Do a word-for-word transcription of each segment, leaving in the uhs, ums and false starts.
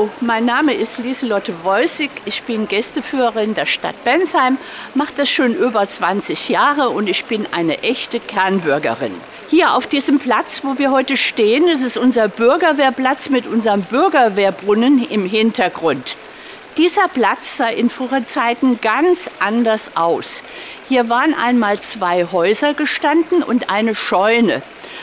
Hallo, mein Name ist Lieselotte Wolzig. Ich bin Gästeführerin der Stadt Bensheim, mache das schon über zwanzig Jahre und ich bin eine echte Kernbürgerin. Hier auf diesem Platz, wo wir heute stehen, das ist unser Bürgerwehrplatz mit unserem Bürgerwehrbrunnen im Hintergrund. Dieser Platz sah in früheren Zeiten ganz anders aus. Hier waren einmal zwei Häuser gestanden und eine Scheune.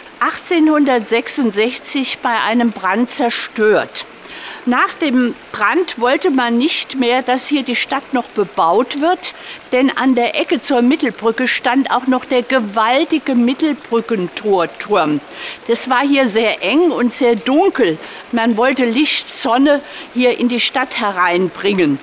achtzehnhundertsechsundsechzig bei einem Brand zerstört. Nach dem Brand wollte man nicht mehr, dass hier die Stadt noch bebaut wird, denn an der Ecke zur Mittelbrücke stand auch noch der gewaltige Mittelbrückentorturm. Das war hier sehr eng und sehr dunkel. Man wollte Licht, Sonne hier in die Stadt hereinbringen.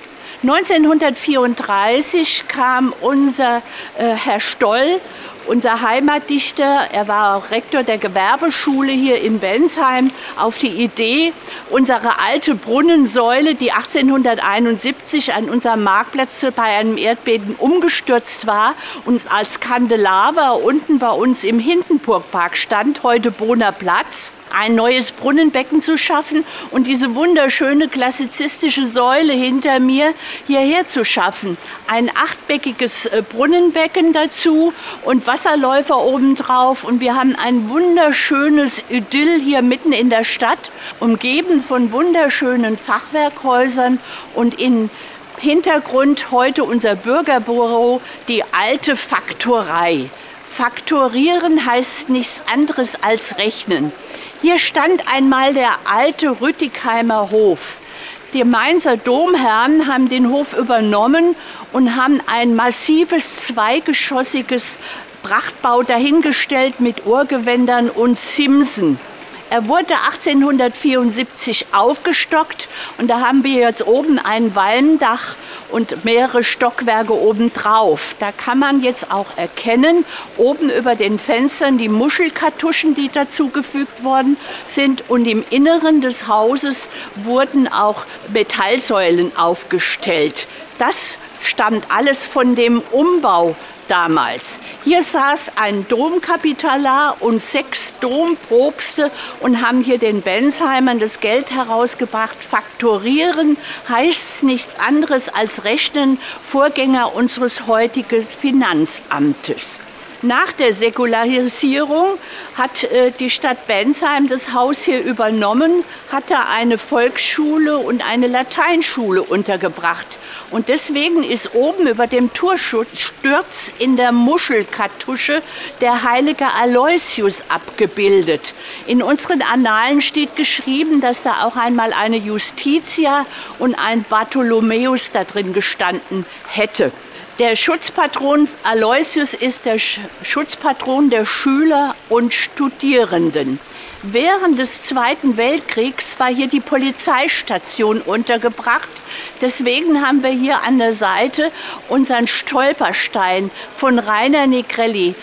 neunzehnhundertvierunddreißig kam unser äh, Herr Stoll, unser Heimatdichter, er war auch Rektor der Gewerbeschule hier in Bensheim, auf die Idee, unsere alte Brunnensäule, die achtzehnhunderteinundsiebzig an unserem Marktplatz bei einem Erdbeben umgestürzt war und als Kandelaber unten bei uns im Hindenburgpark stand, heute Bohner Platz, ein neues Brunnenbecken zu schaffen und diese wunderschöne klassizistische Säule hinter mir hierher zu schaffen. Ein achtbeckiges Brunnenbecken dazu und Wasserläufer obendrauf und wir haben ein wunderschönes Idyll hier mitten in der Stadt, umgeben von wunderschönen Fachwerkhäusern und im Hintergrund heute unser Bürgerbüro, die alte Faktorei. Faktorieren heißt nichts anderes als rechnen. Hier stand einmal der alte Rüttigheimer Hof. Die Mainzer Domherren haben den Hof übernommen und haben ein massives zweigeschossiges Prachtbau dahingestellt mit Uhrgewändern und Simsen. Er wurde achtzehnhundertvierundsiebzig aufgestockt und da haben wir jetzt oben ein Walmdach und mehrere Stockwerke obendrauf. Da kann man jetzt auch erkennen, oben über den Fenstern die Muschelkartuschen, die dazugefügt worden sind. Und im Inneren des Hauses wurden auch Metallsäulen aufgestellt. Das stammt alles von dem Umbau damals. Hier saß ein Domkapitalar und sechs Domprobste und haben hier den Bensheimern das Geld herausgebracht. Faktorieren heißt nichts anderes als rechnen, Vorgänger unseres heutigen Finanzamtes. Nach der Säkularisierung hat äh, die Stadt Bensheim das Haus hier übernommen, hat da eine Volksschule und eine Lateinschule untergebracht. Und deswegen ist oben über dem Torsturz in der Muschelkartusche der heilige Aloysius abgebildet. In unseren Annalen steht geschrieben, dass da auch einmal eine Justitia und ein Bartholomäus da drin gestanden hätte. Der Schutzpatron Aloysius ist der Schutzpatron der Schüler und Studierenden. Während des Zweiten Weltkriegs war hier die Polizeistation untergebracht. Deswegen haben wir hier an der Seite unseren Stolperstein von Rainer Negrelli.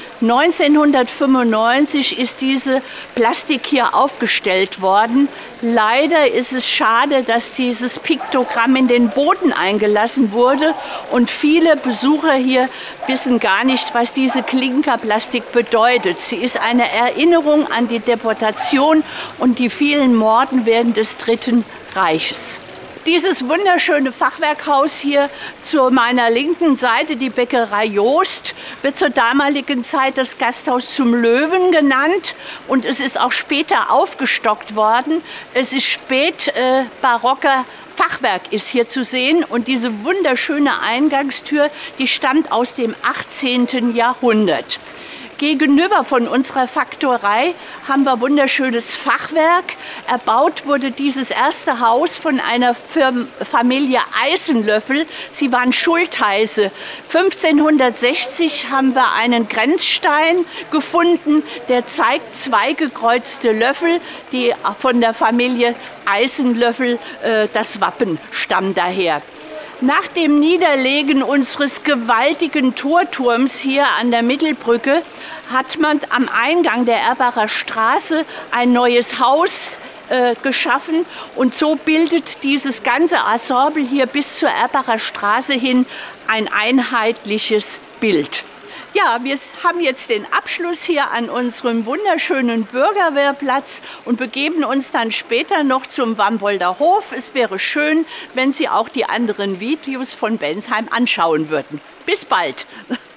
neunzehnhundertfünfundneunzig ist diese Plastik hier aufgestellt worden. Leider ist es schade, dass dieses Piktogramm in den Boden eingelassen wurde und viele Besucher hier wissen gar nicht, was diese Klinkerplastik bedeutet. Sie ist eine Erinnerung an die Deportation und die vielen Morden während des Dritten Reiches. Dieses wunderschöne Fachwerkhaus hier zu meiner linken Seite, die Bäckerei Joost, wird zur damaligen Zeit das Gasthaus zum Löwen genannt und es ist auch später aufgestockt worden. Es ist spät äh, barocker Fachwerk ist hier zu sehen und diese wunderschöne Eingangstür, die stammt aus dem achtzehnten Jahrhundert. Gegenüber von unserer Faktorei haben wir wunderschönes Fachwerk. Erbaut wurde dieses erste Haus von einer Familie Eisenlöffel. Sie waren Schultheiße. fünfzehnhundertsechzig haben wir einen Grenzstein gefunden, der zeigt zwei gekreuzte Löffel, die von der Familie Eisenlöffel, äh, das Wappen stammt daher. Nach dem Niederlegen unseres gewaltigen Torturms hier an der Mittelbrücke hat man am Eingang der Erbacher Straße ein neues Haus äh, geschaffen und so bildet dieses ganze Ensemble hier bis zur Erbacher Straße hin ein einheitliches Bild. Ja, wir haben jetzt den Abschluss hier an unserem wunderschönen Bürgerwehrplatz und begeben uns dann später noch zum Wambolder Hof. Es wäre schön, wenn Sie auch die anderen Videos von Bensheim anschauen würden. Bis bald!